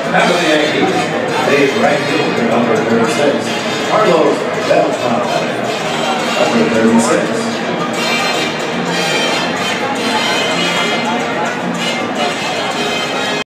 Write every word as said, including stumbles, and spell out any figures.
Now for the Yankees, the right fielder, number thirty-six, Carlos Beltran, number thirty-six.